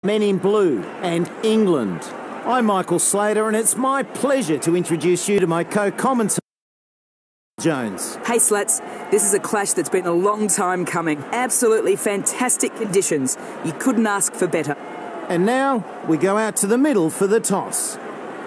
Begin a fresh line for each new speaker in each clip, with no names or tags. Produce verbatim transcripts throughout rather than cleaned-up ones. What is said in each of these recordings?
Men in Blue and England. I'm Michael Slater, and it's my pleasure to introduce you to my co-commentator, Jones.
Hey Slats, this is a clash that's been a long time coming. Absolutely fantastic conditions. You couldn't ask for better.
And now we go out to the middle for the toss.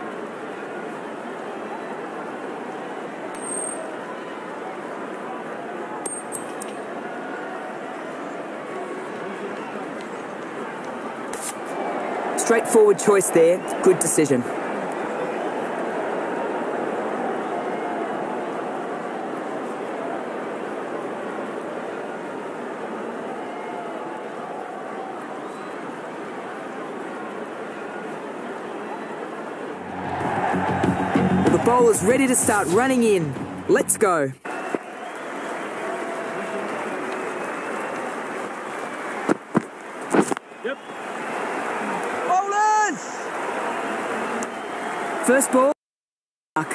Straightforward choice there. Good decision. The bowler's ready to start running in. Let's go.
Yep.
First ball, mark.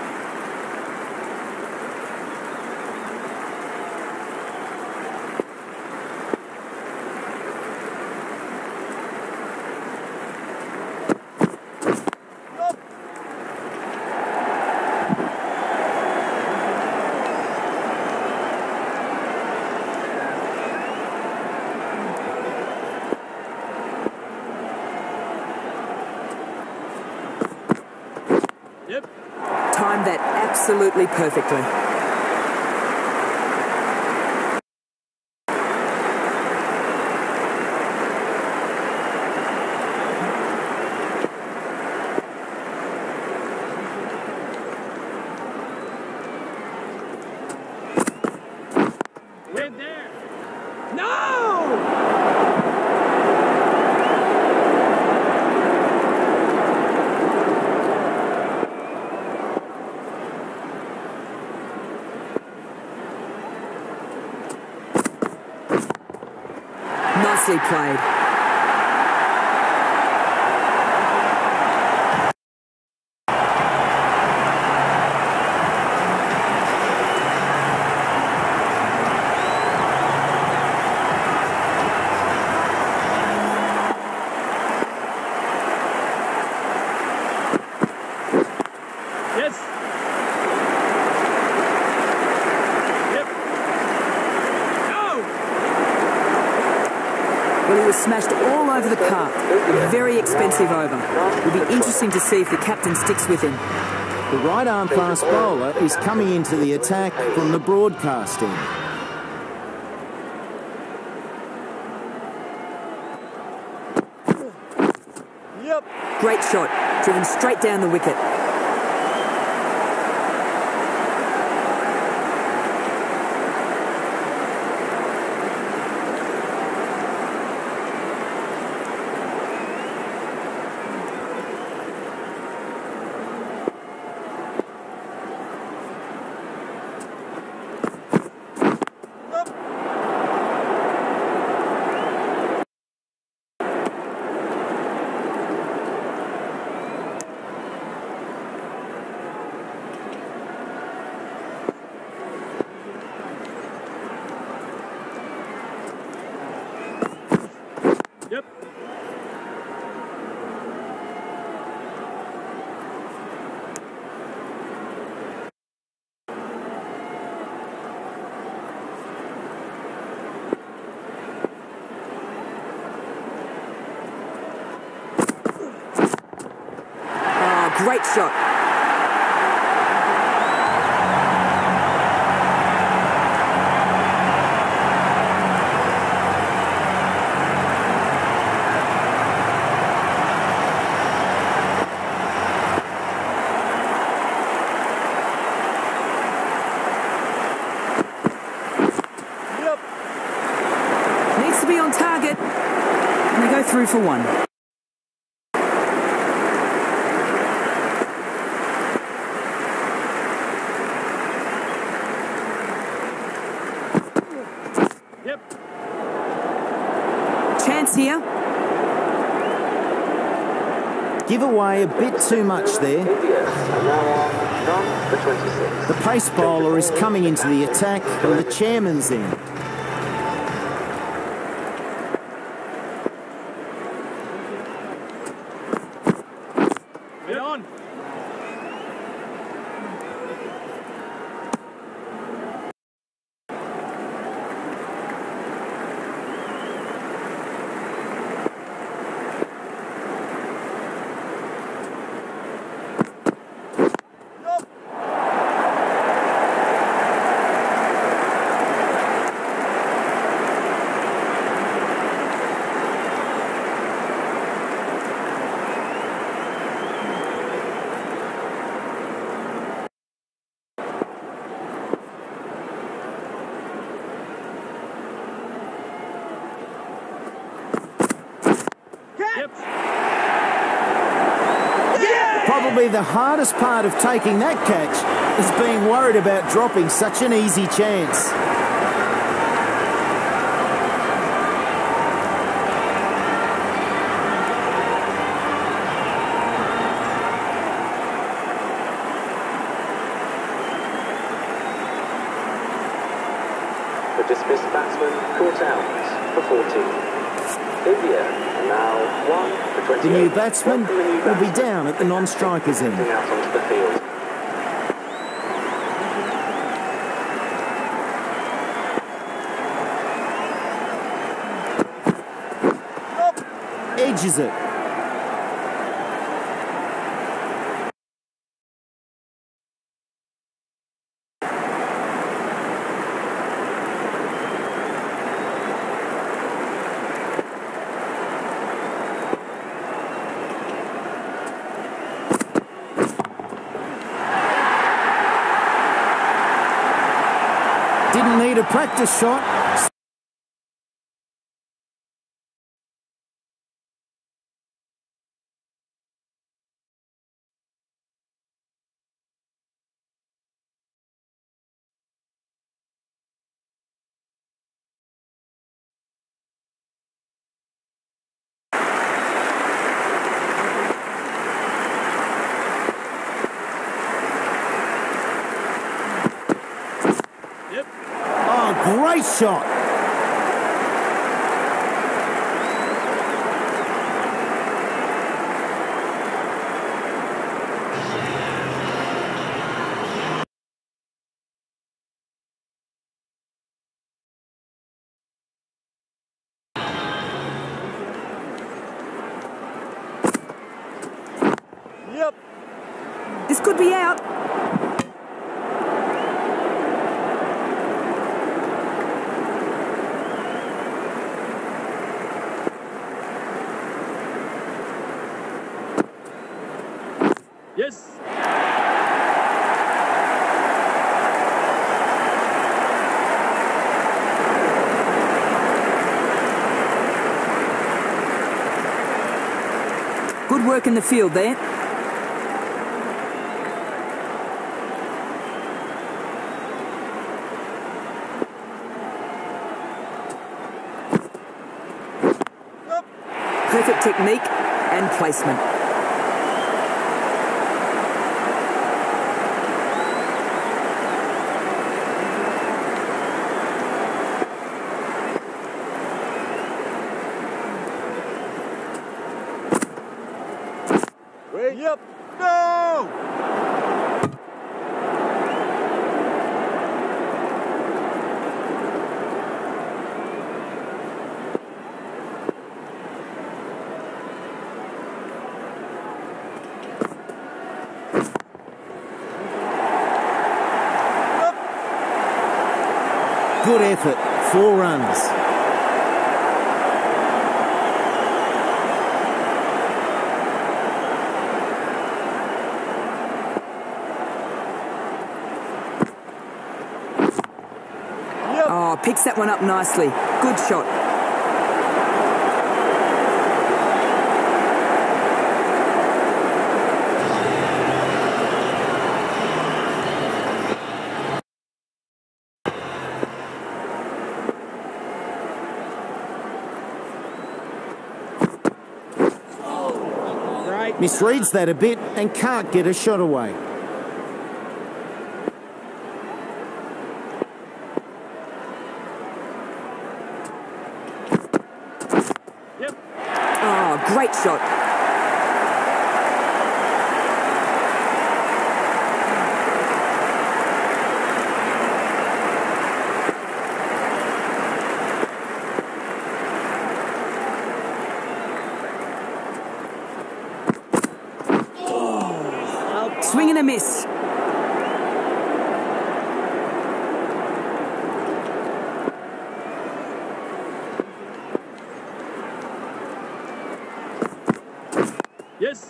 Yep.
Timed that absolutely perfectly.
Went there. No!
Nicely played.
Yes.
Well, he was smashed all over the park. A very expensive over. It'll be interesting to see if the captain sticks with him.
The right arm fast bowler is coming into the attack from the broadcast end.
Yep.
Great shot, driven straight down the wicket.
Yep.
Oh, great shot. Needs to be on target. And they go through for one.
Yep.
Chance here.
Give away a bit too much there. The pace bowler is coming into the attack from the chairman's end.
on.
Probably the hardest part of taking that catch is being worried about dropping such an easy chance.
The dismissed batsman caught out for fourteen. India are now one for twenty-eight.
The new batsman
Welcome the new
will be
batsman.
down at the non-strikers end.
Stepping out onto the field.
Edges it. Didn't need a practice shot.
Yep.
Oh, great shot.
Yep.
This could be out.
Yes.
Good work in the field there. Perfect technique and placement.
Wait. Yep. No.
Good effort. Four runs.
Oh, picks that one up nicely. Good shot.
Right.
Misreads that a bit and can't get a shot away.
Oh, great shot. Swing and a miss.
Yes.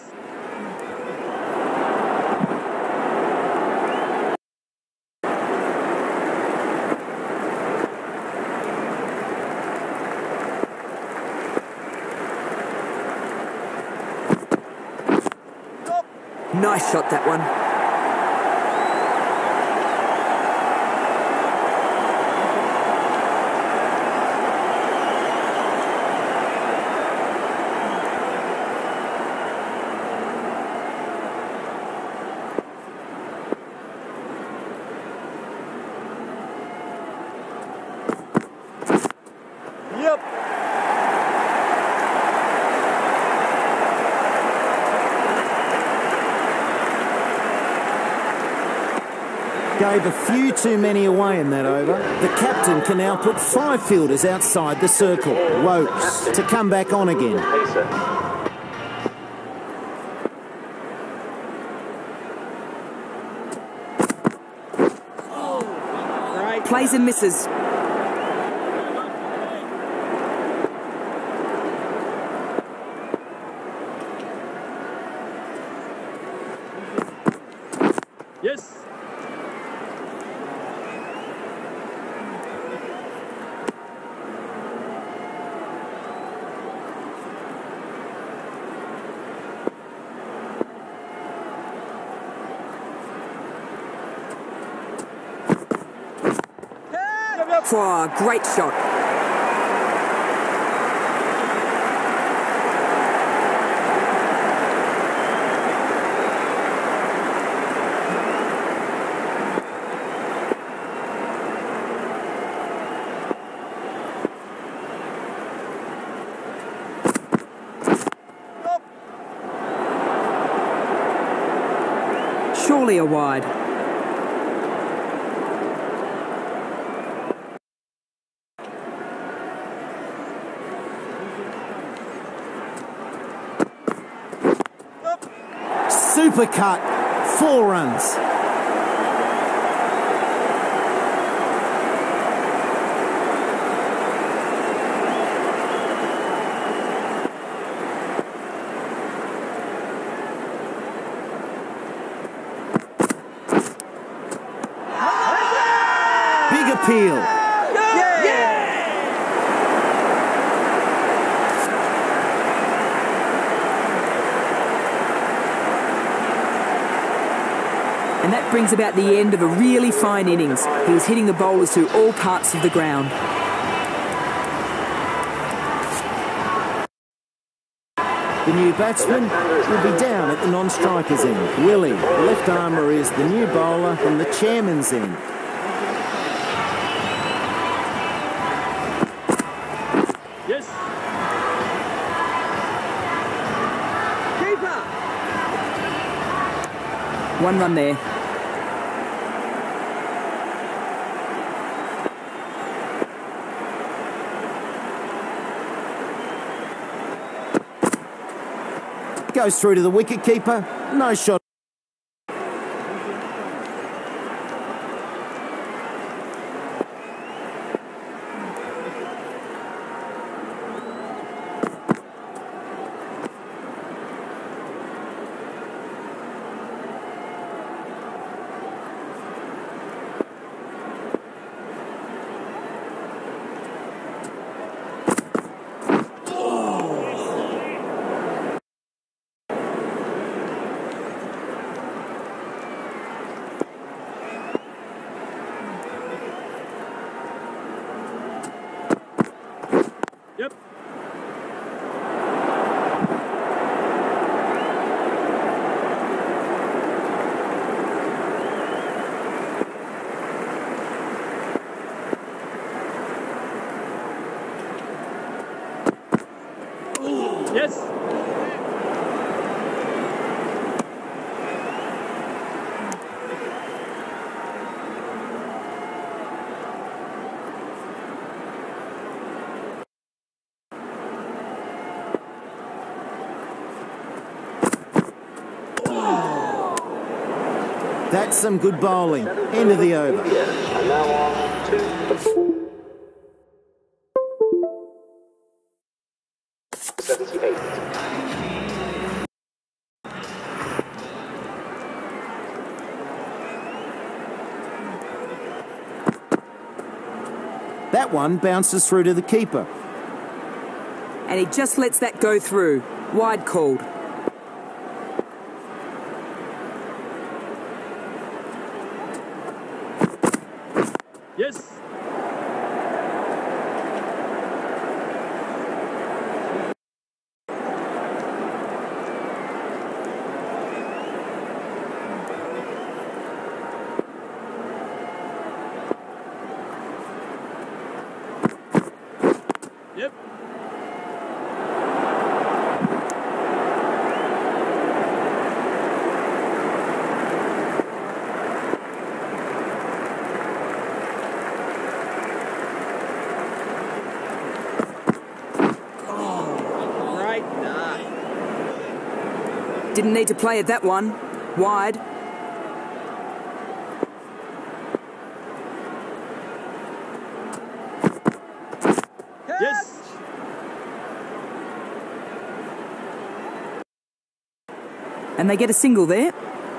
Nice shot, that one.
Yep.
Gave a few too many away in that over. The captain can now put five fielders outside the circle. Wokes to come back on again.
Pacer.
Right.
Plays and misses.
Yes.
Oh, great shot. Surely a wide.
Super cut. Four runs. Big appeal.
And that brings about the end of a really fine innings. He was hitting the bowlers to all parts of the ground.
The new batsman will be down at the non-strikers end. Willie, the left armour, is the new bowler from the chairman's end.
Yes.
Keeper! One run there.
Goes through to the wicket keeper. No shot. That's some good bowling. End of the over.
India are now on two seventy-eight.
That one bounces through to the keeper.
And he just lets that go through. Wide called.
Yes. Yep.
Didn't need to play at that one. Wide.
Yes.
And they get a single there.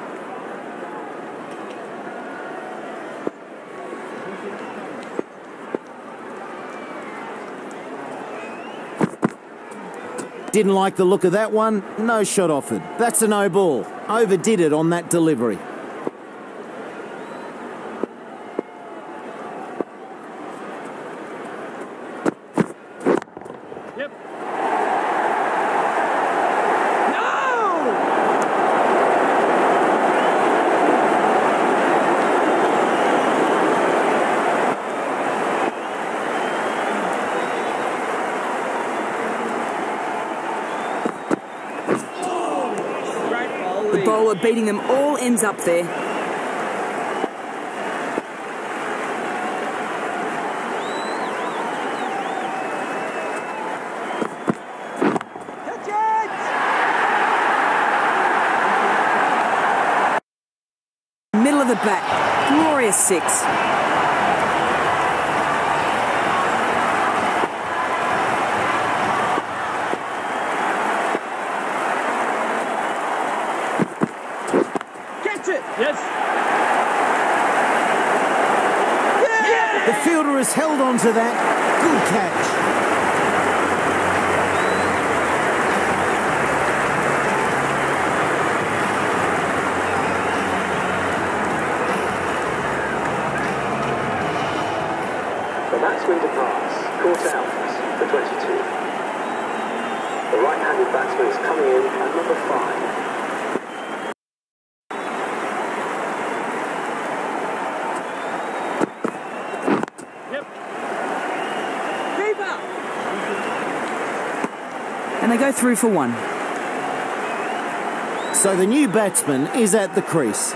Didn't like the look of that one. No shot offered. That's a no ball. Overdid it on that delivery.
Yep.
The bowler beating them all ends up there. Middle of the bat. Glorious six.
Yes.
The fielder has held on to that. Good catch.
The batsman departs, caught out for twenty-two. The right-handed batsman is coming in at number five.
And they go through for one.
So the new batsman is at the crease.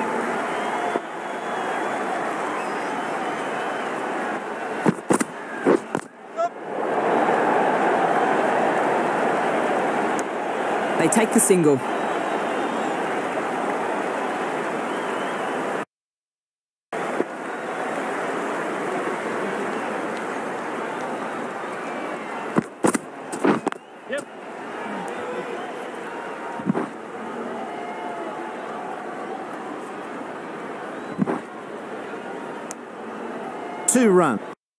They take the single.
Yep.
Two run.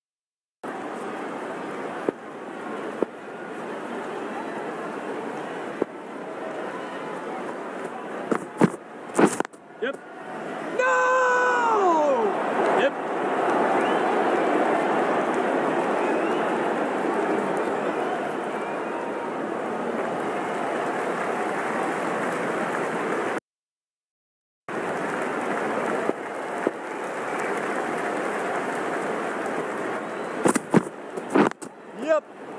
Yep. No! Yep. Yep.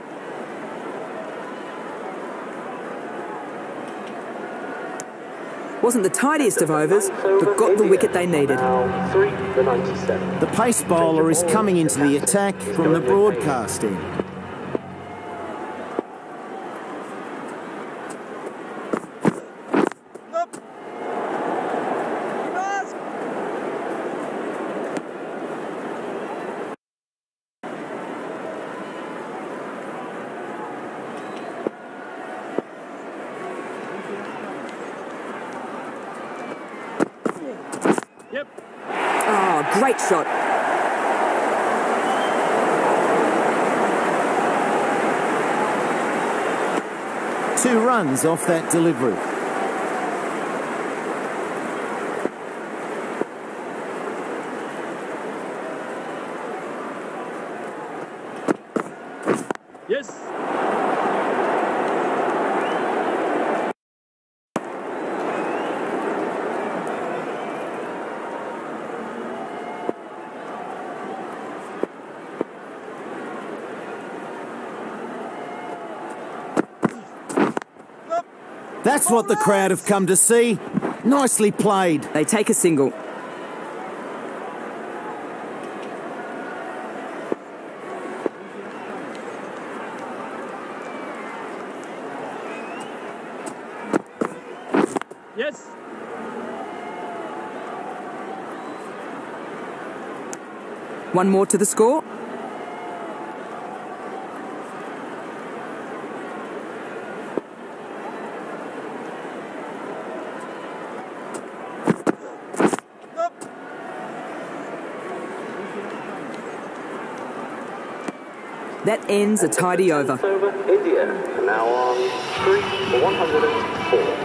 Wasn't the tidiest of overs, but got the wicket they needed.
Now three for ninety-seven.
The pace bowler is coming into the attack from the broadcast end.
Up. Nice Yep.
Oh, great shot.
Two runs off that delivery.
Yes.
That's what the crowd have come to see. Nicely played.
They take a single.
Yes.
One more to the score. That ends a tidy over.
Over India, and now on three for one hundred four.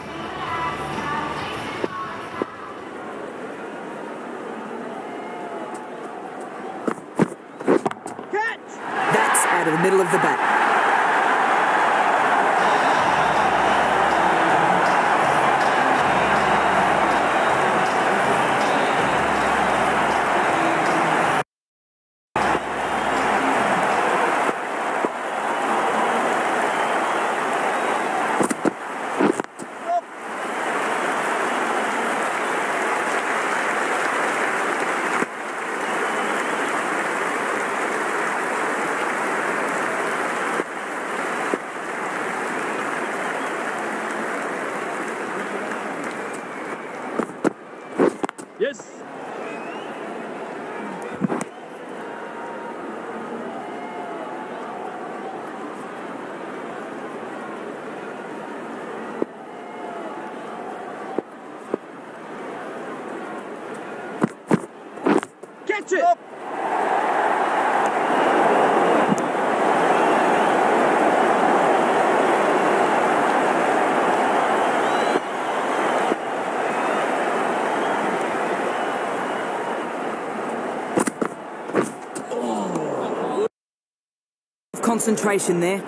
That's out of the middle of the bat.
Yes. Catch it.
Concentration there.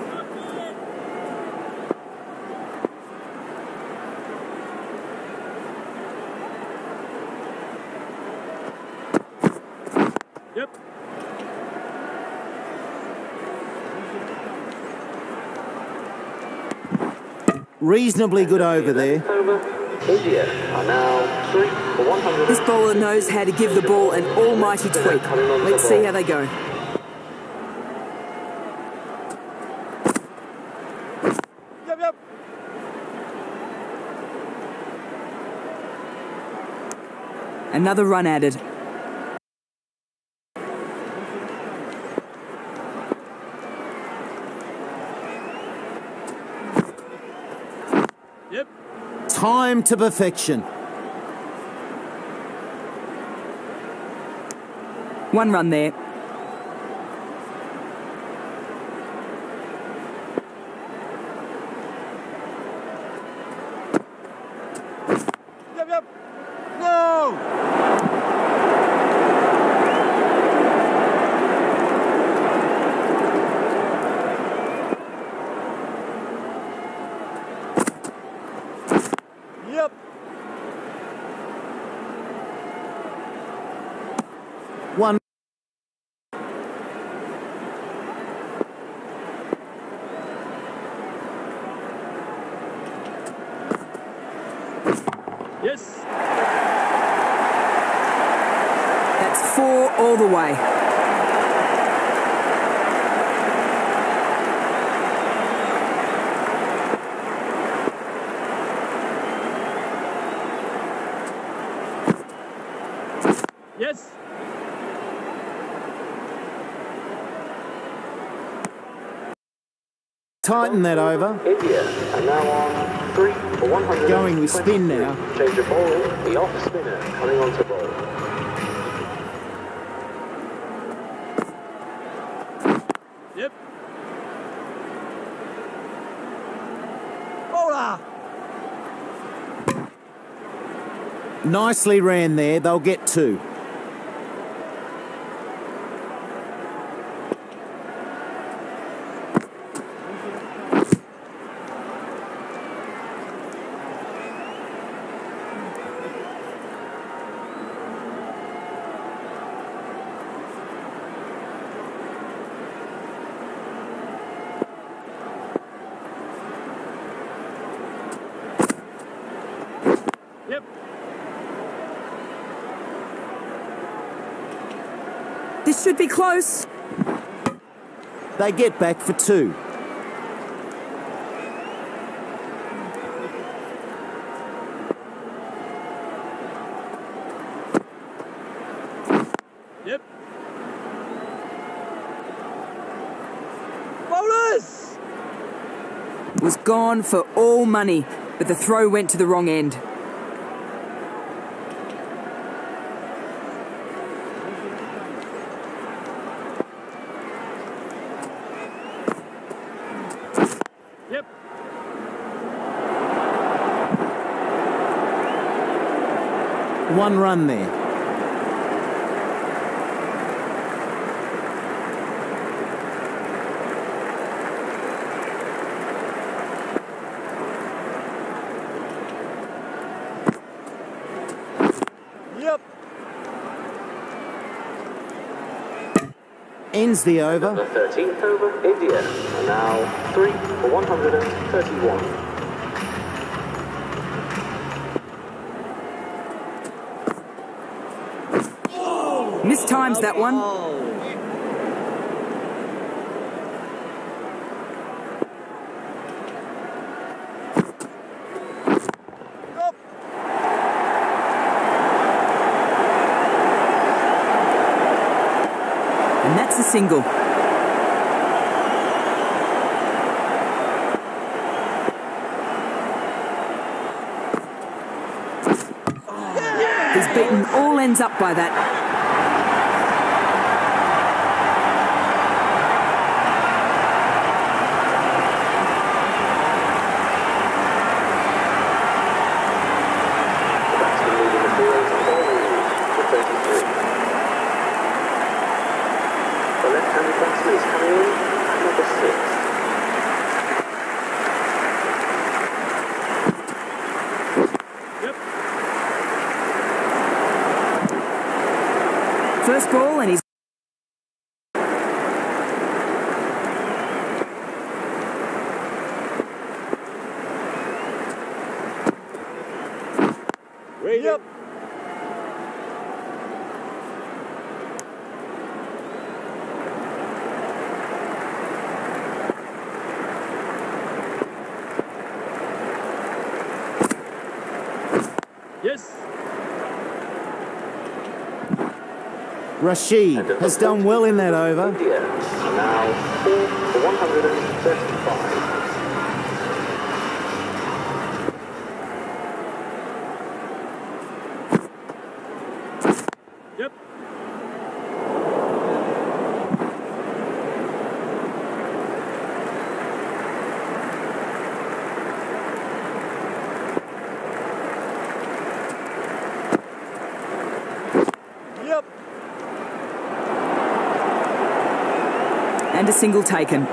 Yep.
Reasonably good over there.
Over India are now three for one hundred.
This bowler knows how to give the ball an almighty tweak. Let's see how they go.
Yep, yep.
Another run added.
Yep.
Time to perfection.
One run there.
Yep, yep. No! Yep.
One.
Yes.
That's four all the way.
Yes.
Tighten that over.
India are now on three for one hundred.
Going with spin now.
Change of bowling, the off spinner coming on to bowl.
Yep. Bowler.
Nicely ran there. They'll get two.
Yep.
This should be close.
They get back for two.
Yep. Bowlers.
Was gone for all money, but the throw went to the wrong end.
Yep.
One run there.
Yep.
Ends the over.
The thirteenth over, India. And now three for one hundred thirty-one.
Mistimes that one.
Up.
And that's a single. He's beaten all ends up by that.
Batsman leading the field, bowling for thirty-three. The left-handed batsman is coming in at number six.
Yep.
First ball and he's...
Yep. Yes.
Rashid has done well in that over.
India. And now four for one hundred thirty-five.
Yep. Yep.
And a single taken.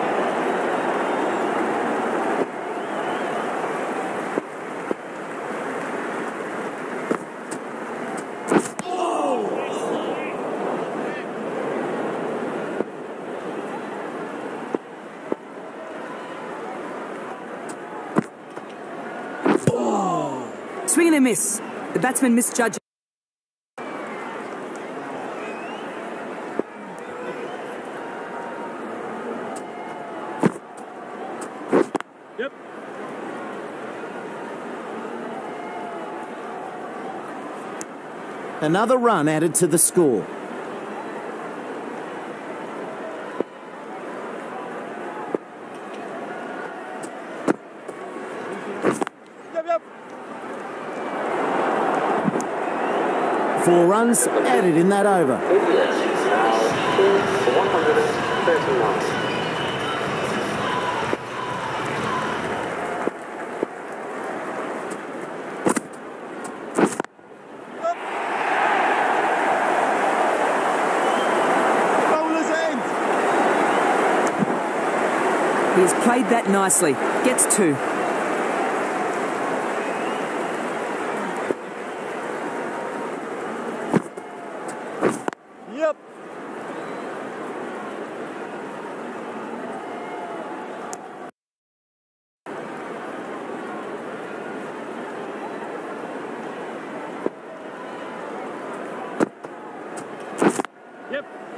Swing and a miss. The batsman misjudged.
Yep.
Another run added to the score.
Yep. Yep.
Four runs added in that over.
India now two for one hundred thirty-nine.
He's played that nicely. Gets two.
Yep. Yep.